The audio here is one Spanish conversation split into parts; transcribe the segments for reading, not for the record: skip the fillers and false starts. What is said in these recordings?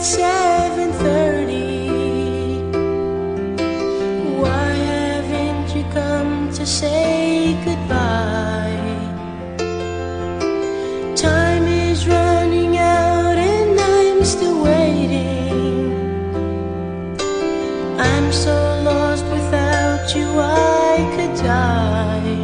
7:30. Why haven't you come to say goodbye? Time is running out and I'm still waiting. I'm so lost without you, I could die.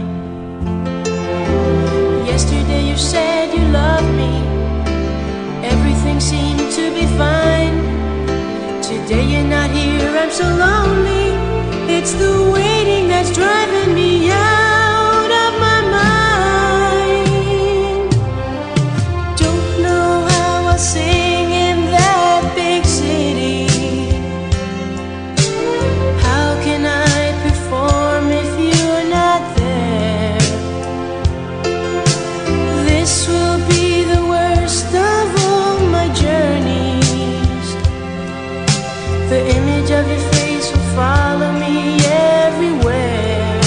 Yesterday you said you loved me, everything seemed to be fine. Today you're not here, I'm so lonely. It's the waiting that's driving me out of my mind. Don't know how I'll sing in that big city. How can I perform if you're not there? This will be the worst of all my journeys. The image of your face will follow me everywhere.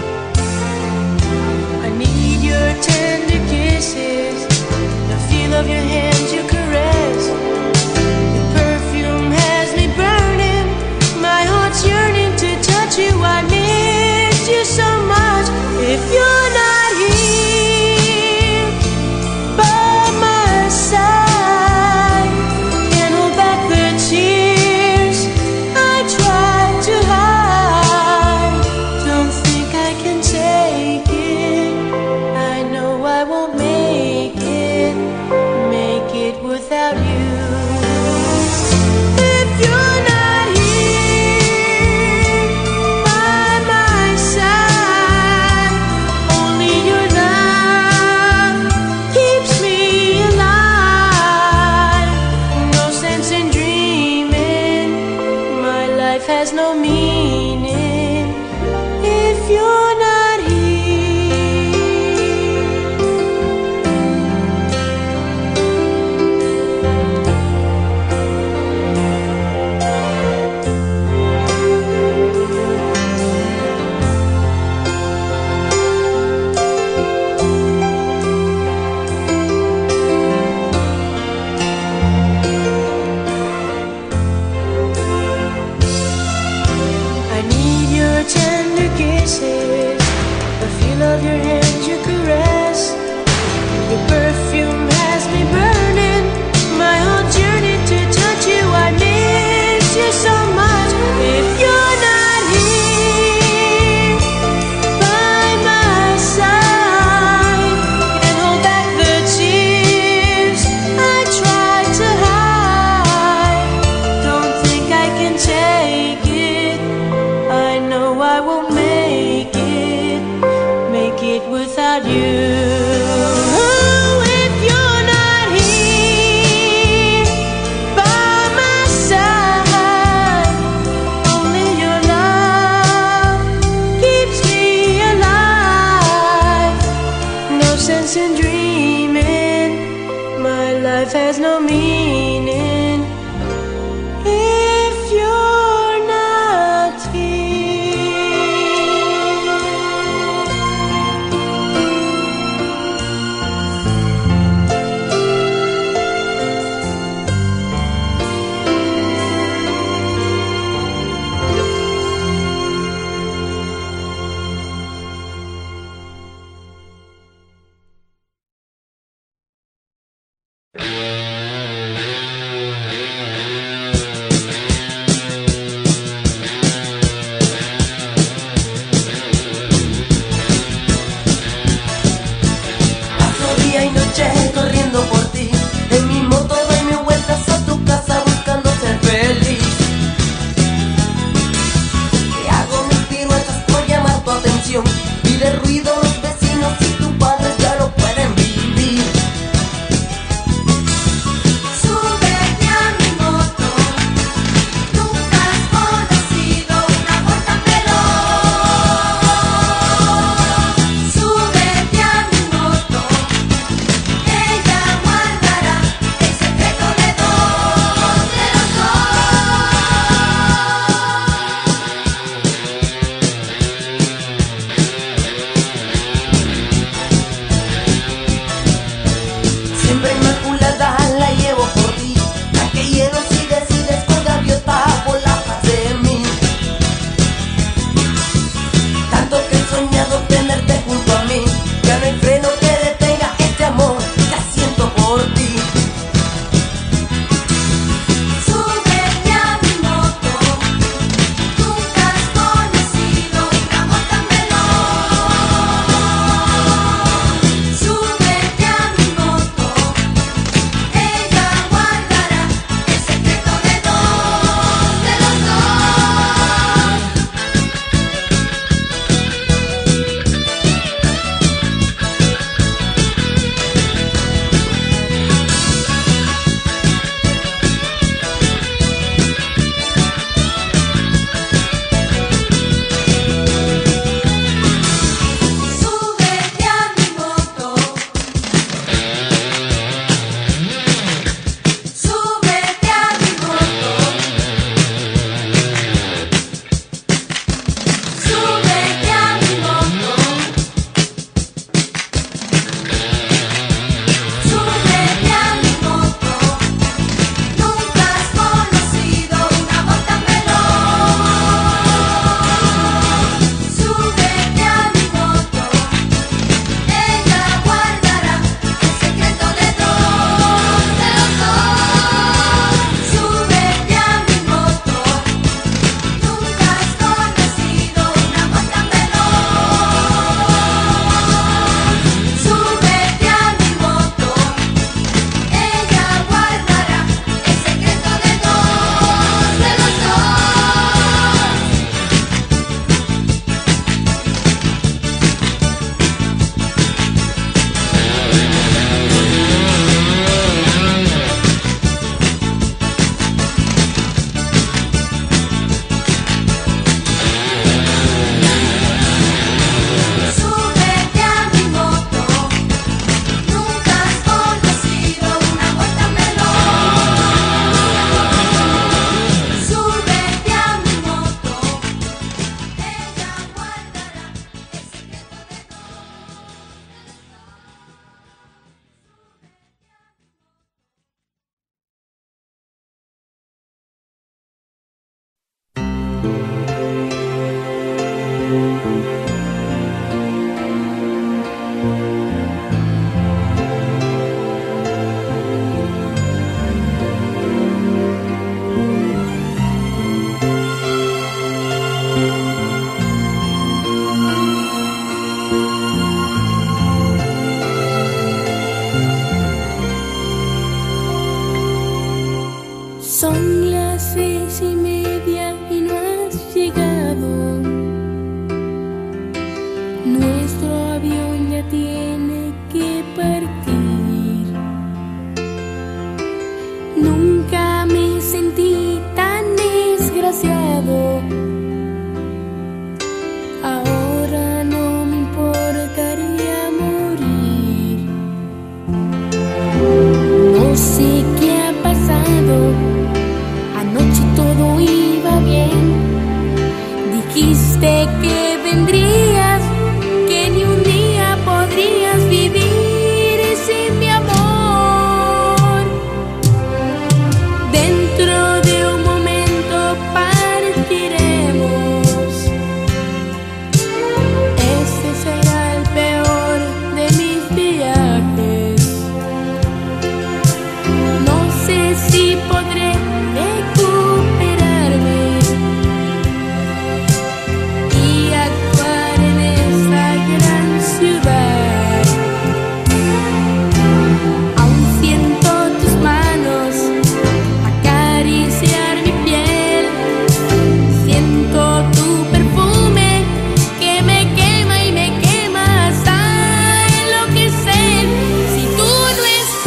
I need your tender kisses, the feel of your hands you caress. Your perfume has me burning, my heart's yearning to touch you. I miss you so much. If you're not here by my side, can't hold back the tears I try to hide. Don't think I can take it, I know I won't make it without you. If you're not here by my side, only your love keeps me alive. No sense in dreaming, my life has no meaning if you're not here. I need your tender kisses, the feel of your hands you caress. Your perfume has me burning, my whole journey to touch you. I miss you so much. If you're not here by my side, can't hold back the tears I try to hide. Don't think I can take it, I know I won't make it without you. If you're not here by my side, only your love keeps me alive. No sense in dreaming, my life has no meaning if you're not here. Son las 6:30 y no has llegado. Nuestro avión ya tiene que partir. Nunca me sentí tan desgraciado. Ahora no me importaría morir. No sé qué ha pasado. Anoche todo iba bien. Dijiste que vendrías, que ni un día podrías vivir sin mi amor. Dentro de un momento partiremos. Este será el peor de mis viajes. No sé si podré recuperarme y actuar en esta gran ciudad. Aún siento tus manos acariciar mi piel. Siento tu perfume que me quema y me quema hasta enloquecer. Si tú no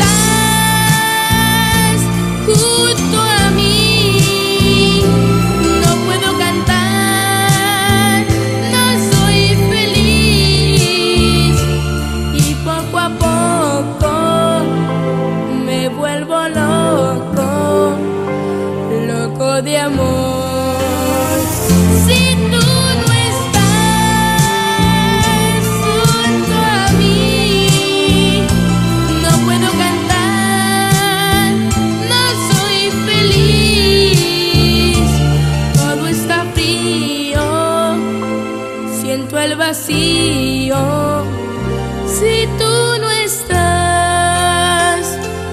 estás junto a mí, no puedo cantar, no soy feliz. Y poco a poco me vuelvo loco, loco de amor. Si tú no estás junto a mí, no puedo cantar, no soy feliz. Todo está frío, siento el vacío. Si tú no estás.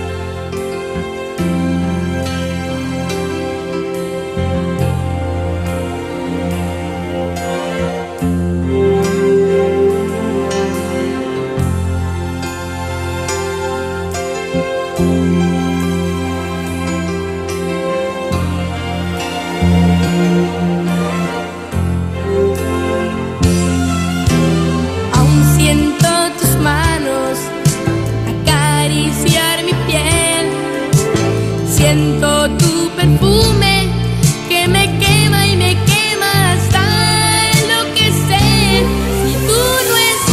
Aún siento tus manos acariciar mi piel. Siento tu perfume que me quema y me quema hasta enloquecer. Si tú no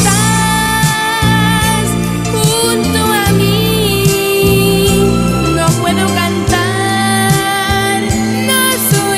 estás junto a mí, no puedo cantar, no soy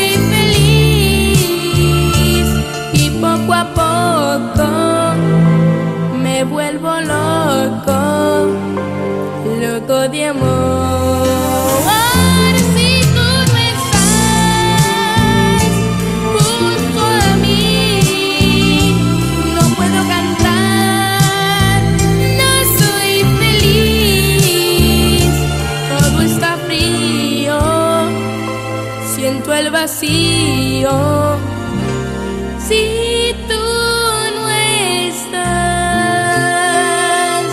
feliz. Y poco a poco me vuelvo loco, loco de amor. Si tú no estás junto a mí, no puedo cantar, no soy feliz. Todo está frío, siento el vacío. Si tú no estás.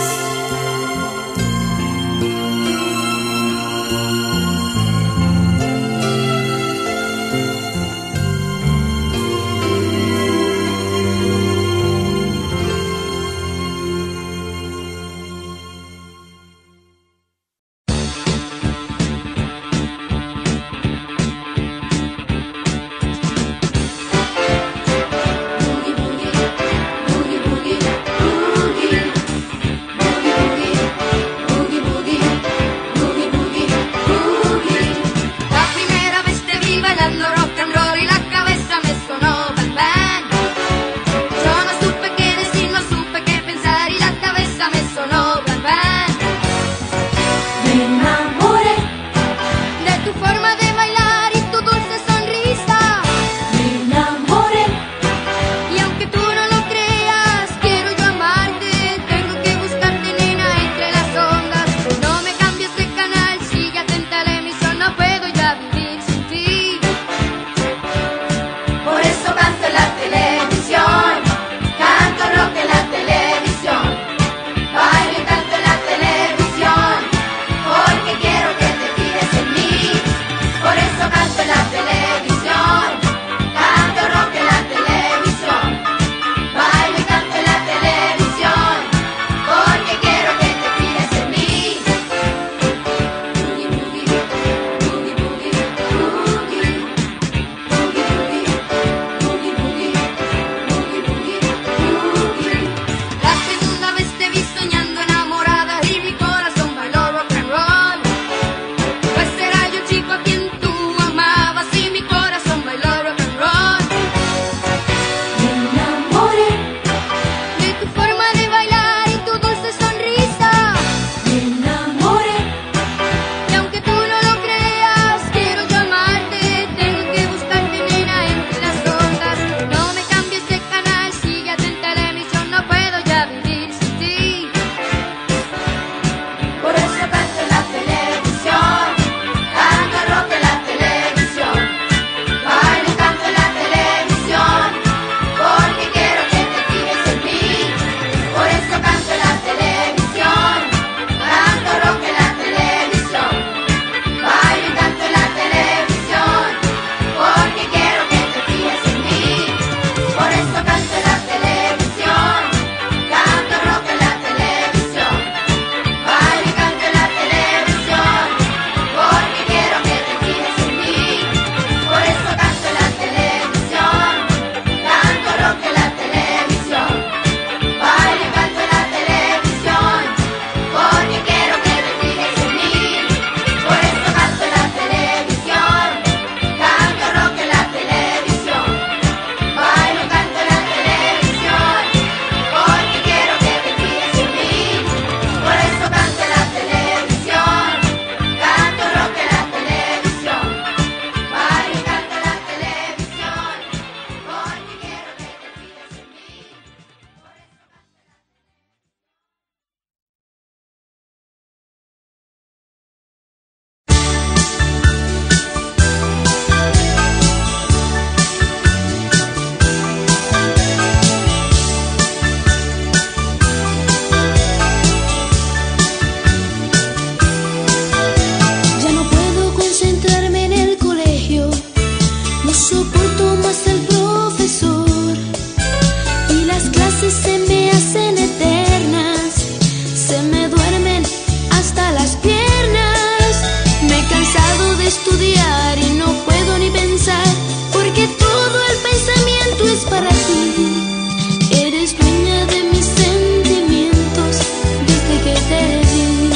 estudiar y no puedo ni pensar, porque todo el pensamiento es para ti. Eres dueña de mis sentimientos desde que te vi.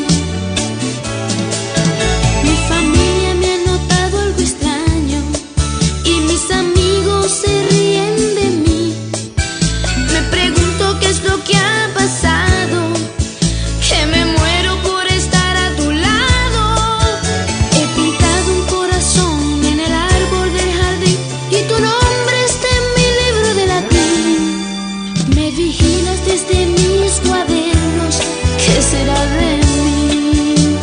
Mi familia me ha notado algo extraño y mis amigos se ríen de mí. Me pregunto qué es lo que ha pasado, que me muero por estar a tu lado. He pintado un corazón en el árbol del jardín y tu nombre está en mi libro de latín. Me vigilas desde mis cuadernos, ¿qué será de mí?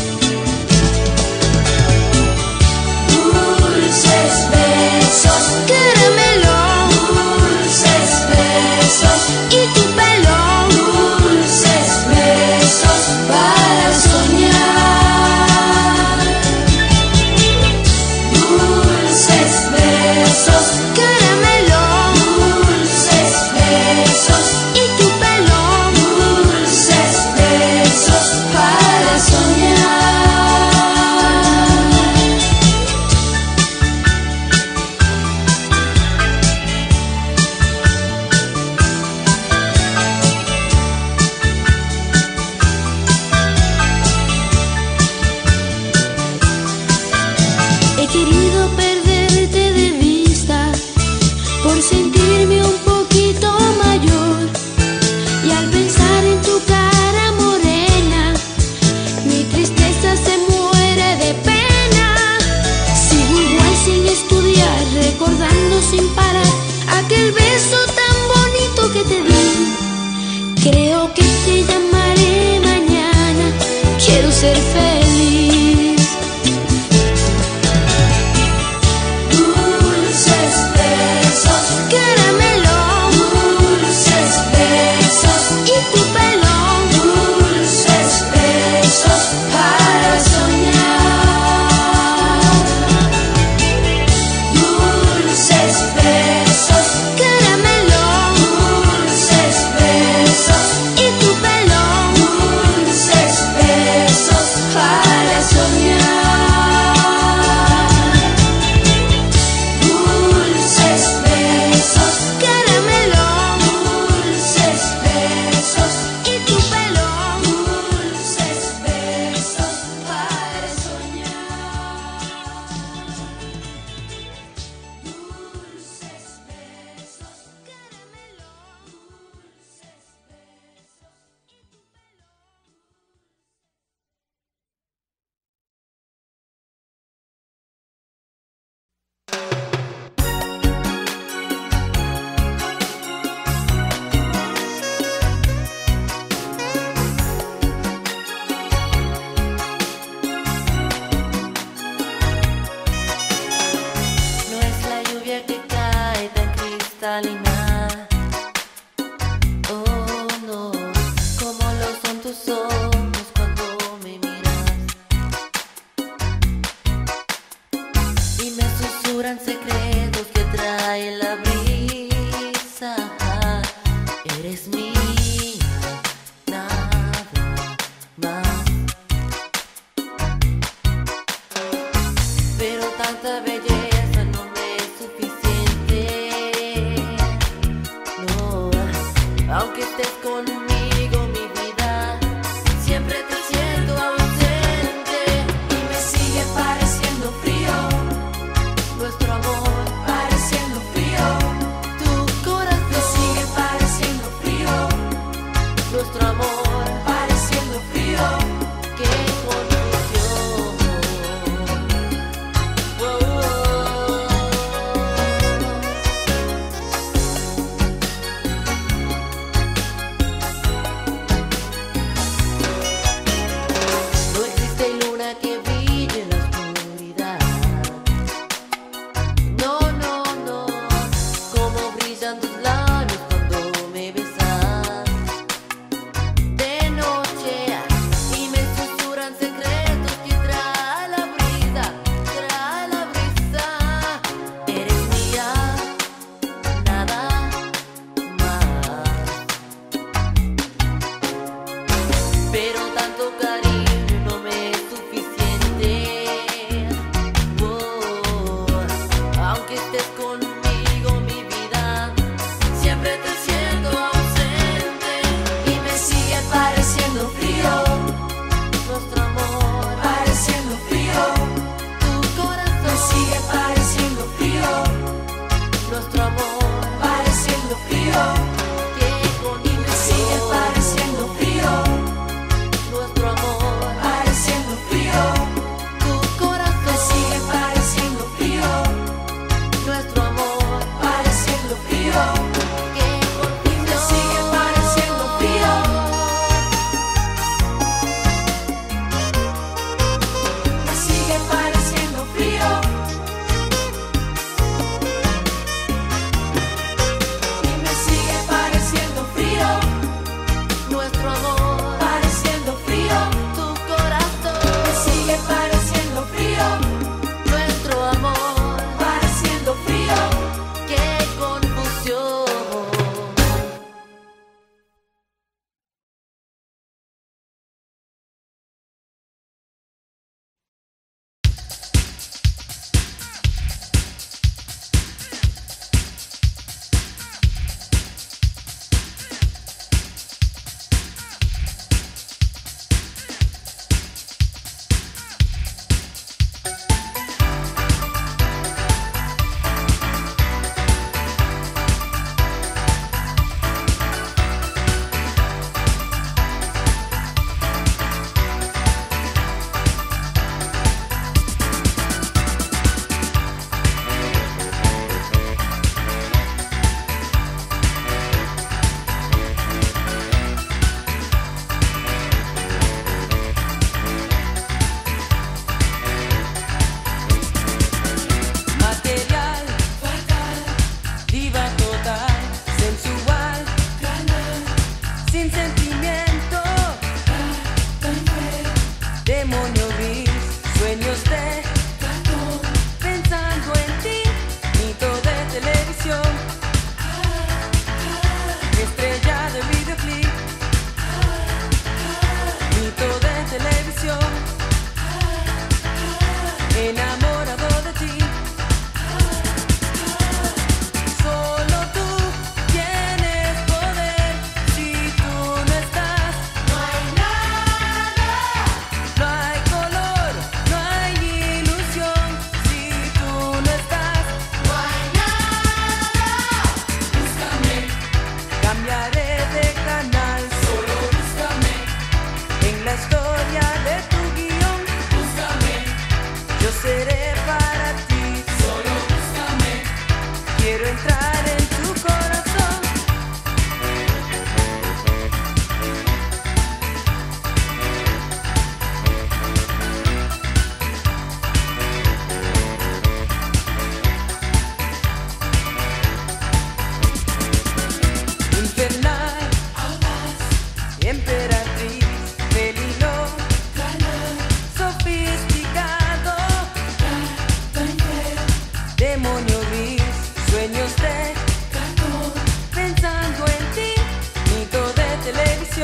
Dulces besos, caramelo, dulces besos, y tu pelo, dulces besos para soñar. Dulces besos, caramelo, dulces besos, y tu pelo, dulces besos para soñar. He querido perderte de vista por sentirme un poquito mayor, y al pensar en tu cara morena mi tristeza se muere de pena. Sigo igual sin estudiar, recordando sin parar aquel beso tan bonito que te di. Creo que te llamaré mañana, quiero ser feliz. Dulces besos, caramelo, dulces besos, y tu pelo, dulces besos para soñar. Dulces besos, caramelo, dulces besos, y tu pelo, dulces besos para soñar. Dulces besos, caramelo, dulces besos, y tu pelo, dulces besos para soñar. Dulces besos, caramelo, dulces No es la lluvia que cae tan cristalina, oh no, como lo son tus ojos cuando me miras y me susurran secretos que trae la brisa. Eres mía, nada más, pero tanta belleza no me es suficiente. No, aunque estés conmigo, mi vida, siempre te siento ausente y me sigue pareciendo frío nuestro amor, pareciendo frío. Tu corazón me sigue pareciendo frío nuestro amor, pareciendo frío. Qué confusión. Oh, oh.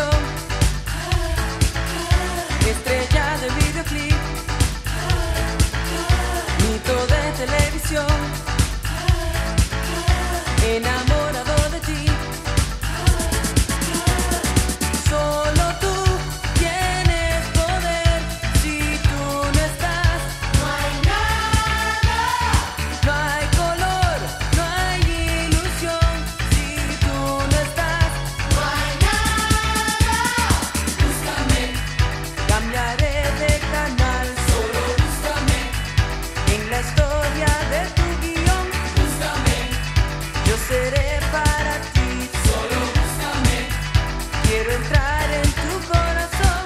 ilusión, estrella de videoclip, mito de televisión, enamorado de ti. Solo tú tienes poder. Si tú no estás, no hay nada, no hay color, no hay ilusión. Si tú no estás, no hay nada. Búscame, cambiaré de canal. Solo búscame, en la historia de tu guión. Búscame, yo seré para ti. Solo búscame, quiero entrar en tu corazón.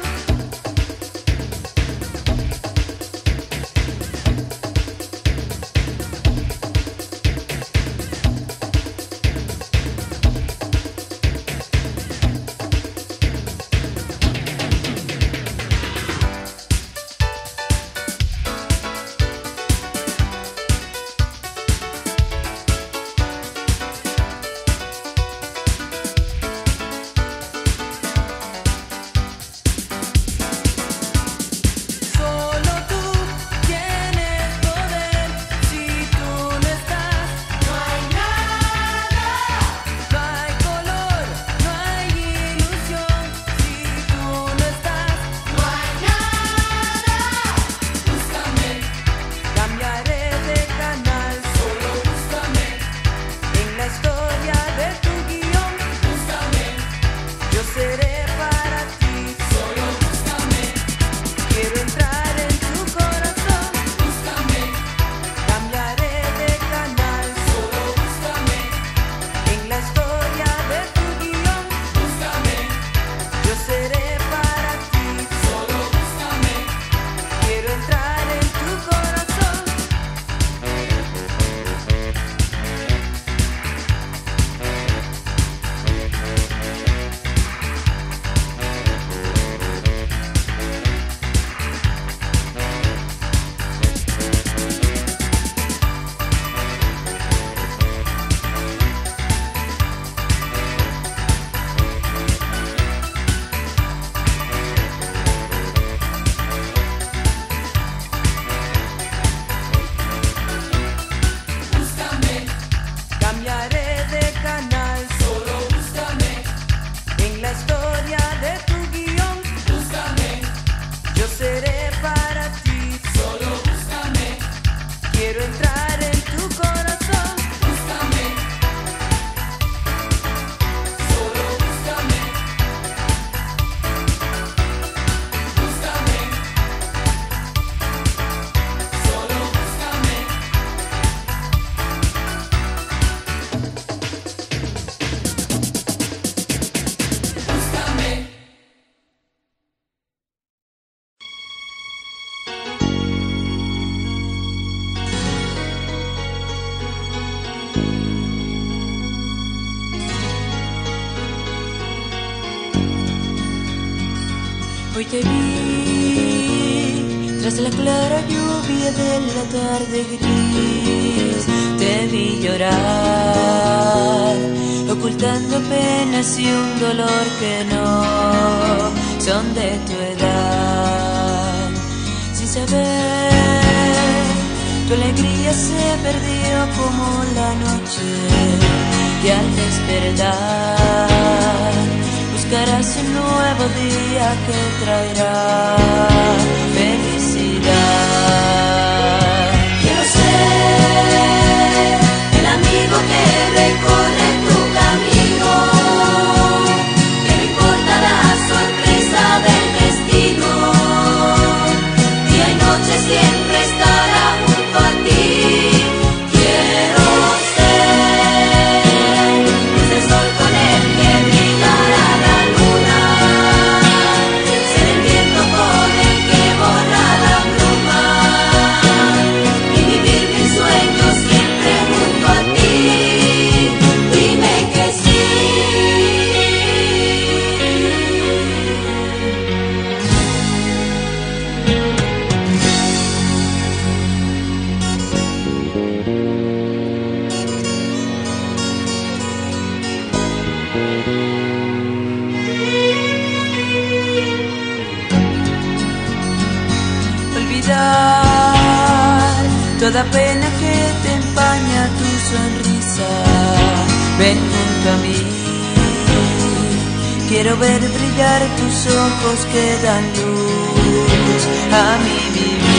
Solo tú tienes poder. Si tú no estás, no hay nada, no hay color, no hay ilusión. Si tú no estás, no hay nada. Búscame, cambiaré de canal. Solo búscame, en la historia de tu guión. Búscame, yo seré para ti. Solo búscame, quiero entrar en tu corazón. Búscame, cambiaré de canal. Solo búscame, en la historia de tu guión. Búscame, yo seré para ti. Solo búscame, quiero entrar en tu corazón. Búscame, cambiaré de canal. Solo búscame, en la historia de tu guión. Búscame, yo seré para ti. Solo búscame, quiero entrar en tu corazón. Búscame, solo búscame, búscame, solo búscame. Búscame. Hoy te vi tras la clara lluvia de la tarde gris. Te vi llorar, ocultando penas y un dolor que no son de tu edad. Sin saber, tu alegría se perdió como la noche. Y al despertar buscarás un nuevo día que traerá felicidad. Quiero ser el amigo que recorre tu camino, que no importa la sorpresa del destino, día y noche siempre estará junto a ti. Quiero ser ese sol con el que brillará la luna, ser el viento con el que volará. toda pena que te empaña tu sonrisa. Ven junto a mí, quiero ver brillar tus ojos que dan luz a mi vida.